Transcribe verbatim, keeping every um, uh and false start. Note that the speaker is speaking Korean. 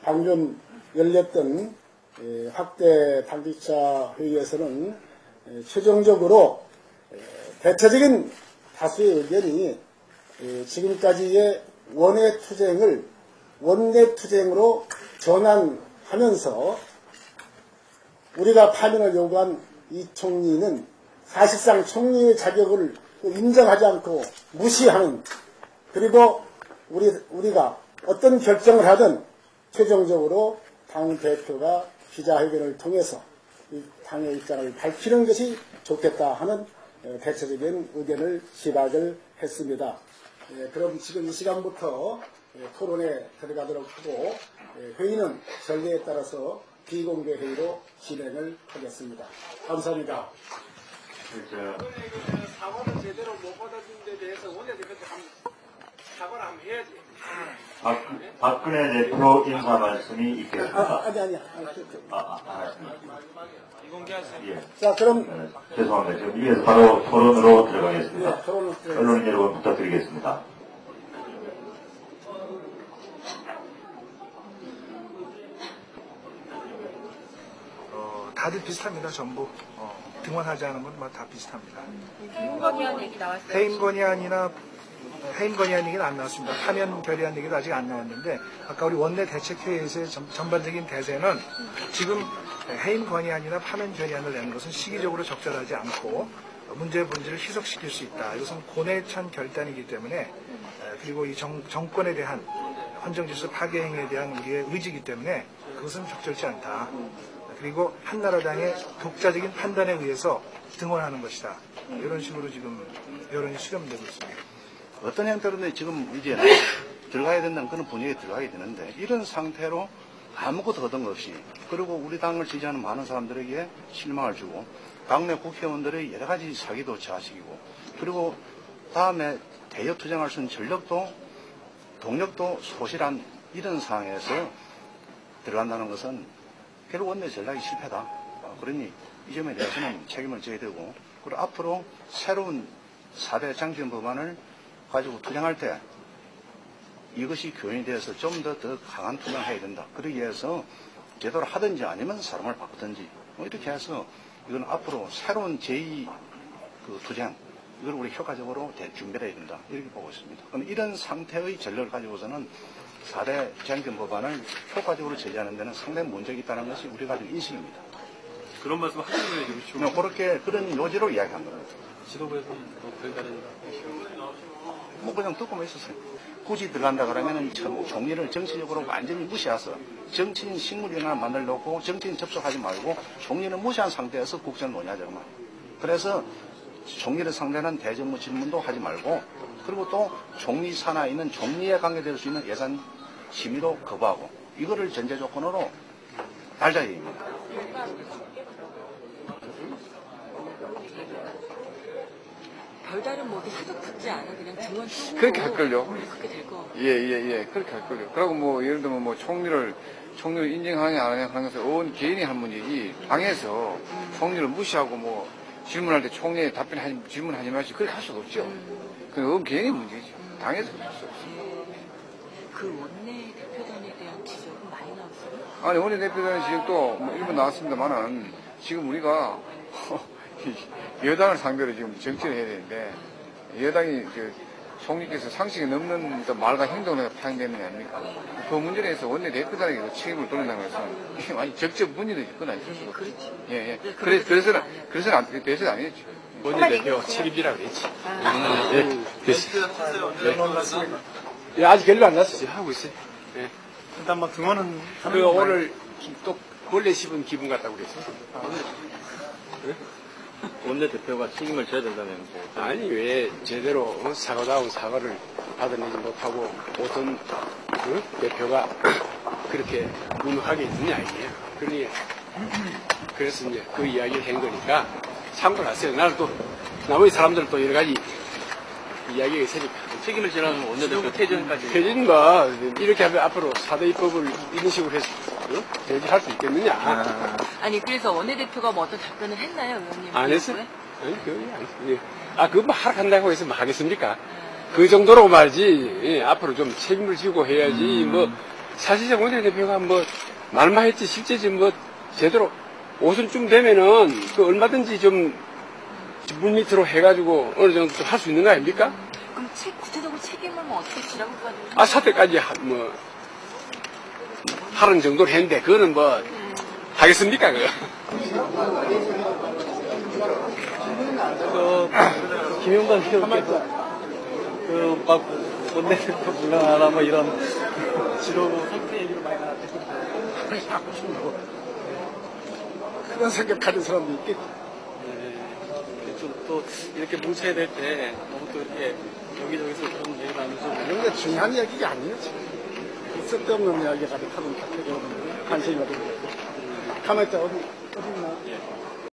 방금 열렸던 학대 당직자 회의에서는 최종적으로 대체적인 다수의 의견이 지금까지의 원외투쟁을 원내투쟁으로 전환하면서 우리가 파면을 요구한 이 총리는 사실상 총리의 자격을 인정하지 않고 무시하는, 그리고 우리, 우리가 어떤 결정을 하든 최종적으로 당대표가 기자회견을 통해서 이 당의 입장을 밝히는 것이 좋겠다 하는 대체적인 의견을 시박을 했습니다. 그럼 지금 이 시간부터 토론에 들어가도록 하고, 회의는 전례에 따라서 비공개 회의로 진행을 하겠습니다. 감사합니다. 사과를 제대로 못 받아준 데 대해서 원내대표도 한번 사과를 한번 해야지. 박, 박근혜 대표 인사 말씀이 있겠습니다. 아, 아니, 아니, 아니. 아, 아, 아, 비공개하세요. 예. 자, 그럼. 네, 죄송합니다. 지금 이에서 바로 토론으로 들어가겠습니다. 네, 토론으로 들어가겠습니다. 언론 여러분 부탁드리겠습니다. 어, 다들 비슷합니다. 전부. 어, 등원하지 않은 건 다 비슷합니다. 해임 건의안 얘기 나왔어요. 해임 건의안이나 해임 건의안 얘기는 안 나왔습니다. 파면 결의안 얘기도 아직 안 나왔는데, 아까 우리 원내 대책회의에서의 전, 전반적인 대세는 지금 해임 건의안이나 파면 결의안을 내는 것은 시기적으로 적절하지 않고 문제의 본질을 희석시킬 수 있다. 이것은 고뇌찬 결단이기 때문에, 그리고 이 정, 정권에 대한 헌정질서 파괴 행위에 대한 우리의 의지이기 때문에 그것은 적절치 않다. 그리고 한나라당의 독자적인 판단에 의해서 등원하는 것이다. 이런 식으로 지금 여론이 수렴되고 있습니다. 어떤 형태로든 지금 이제 들어가야 된다는 그런 분위기에 들어가야 되는데, 이런 상태로 아무것도 얻은 것 없이, 그리고 우리 당을 지지하는 많은 사람들에게 실망을 주고, 당내 국회의원들의 여러 가지 사기도 자식이고, 그리고 다음에 대여 투쟁할 수 있는 전력도 동력도 소실한 이런 상황에서 들어간다는 것은 결국 원내 전략이 실패다. 그러니 이 점에 대해서는 책임을 져야 되고, 그리고 앞으로 새로운 사 대 장기현 법안을 가지고 투쟁할 때 이것이 교훈이 되어서 좀 더 더 강한 투쟁을 해야 된다. 그러기 위해서 제대로 하든지 아니면 사람을 바꾸든지 뭐 이렇게 해서 이건 앞으로 새로운 제이 그 투쟁, 이걸 우리 효과적으로 준비를 해야 된다. 이렇게 보고 있습니다. 그럼 이런 상태의 전력을 가지고서는 사 대 장기현 법안을 효과적으로 제재하는 데는 상당히 문제가 있다는 것이 우리가 가진 인식입니다. 그런 말씀 하시는 게 지금 그렇게 그런 요지로 이야기한 겁니다. 지도부에서는 뭐 별다른 뭐 그냥 듣고만 있었어요. 굳이 들어간다 그러면은 총리를 정치적으로 완전히 무시해서 정치인 식물위원회를 만들어 놓고 정치인 접촉하지 말고 총리를 무시한 상태에서 국정을 논의하자 그 말이에요. 그래서 총리를 상대하는 대정부 질문도 하지 말고, 그리고 또 총리 산하에 있는 총리에 관계될 수 있는 예산 심의도 거부하고, 이거를 전제 조건으로 달자 얘기입니다. 별다른 뭐 해석 듣지 않아 그냥 등원 쪽으로 그렇게 할걸요. 그렇게 될 거. 예, 예, 예. 그렇게 할걸요. 그리고 뭐, 예를 들면 뭐, 총리를, 총리를 인정하냐, 안 하냐 하는 것은 의원 개인이 한 문제지, 당에서 총리를 무시하고 뭐, 질문할 때 총리에 답변하지, 질문하지 마시고, 그렇게 할 수가 없죠. 그 의원 개인의 문제죠. 당에서 할 수 없어요. 그 원내 대표단에 대한 지적은 많이 나왔어요? 아니, 원내대표단의 지적도 뭐 일부 나왔습니다만은, 지금 우리가, 여당을 상대로 지금 정치를 해야 되는데, 여당이 그 총리께서 상식이 넘는 말과 행동을 파행되는 게 아닙니까? 그 문제에 대해서 원내대표단에게 책임을 돌린다는 것은 이게 많이 적적 문제도 그건 아닐 수가 없어요. 예, 예. 네, 그래, 그래서는, 그래서는 안, 그래서는 아니겠죠. 원내대표 책임이라고 그랬지. 아, 예, 됐어. 예, 아직 결론 안 났어요. 하고 있어요. 예. 일단 뭐 등원은 그 오늘 또 원래 씹은 기분 같다고 그랬어. 원내대표가 책임을 져야 된다면 뭐. 아니 왜 제대로 사과다운 사과를 받아내지 못하고 어떤 그 대표가 그렇게 무능하게 있느냐 이게요. 그러니 그래서 이제 그 이야기를 한 거니까 참고를 하세요. 나는 또 나머지 사람들은 또 여러 가지 이야기가 있으니까. 책임을 지라면 원내대표 퇴진까지. 퇴진과 이렇게 하면 앞으로 사 대 입법을 이런 식으로 해서 어? 퇴진할 수 있겠느냐. 아. 아니 그래서 원내대표가 뭐 어떤 답변을 했나요, 의원님? 안 했어요? 아니, 그게 아니, 아, 그거 뭐 하락한다고 해서 뭐 하겠습니까? 그 정도로 말이지, 예, 앞으로 좀 책임을 지고 해야지, 뭐, 사실상 원내대표가 뭐 말만 했지 실제 지금 뭐 제대로 오순쯤 되면은 그 얼마든지 좀 물밑으로 해가지고 어느 정도 할 수 있는 거 아닙니까? 그럼 책, 구체적으로 책임을 뭐 어떻게 지라고 누가 아 사태까지 하, 뭐 하는 정도로 했는데 그거는 뭐 하겠습니까 그거? 그 김용단 의원께서 그막 원내대표 물러나라 뭐 이런 지로 상태 얘기를 많이 나왔는데 하고 싶은 거 그런 생각하는 사람도 있겠지. 또 이렇게 뭉쳐야 될 때 너무 또 이렇게 여기저기서 좀 얘기 나누죠. 이런 게 중요한 이야기가 아니에요. 지금. 쓸데없는 이야기가 하는 탁해져 관심이 없는 거예요. 가만히 있다 어디 어디 있나?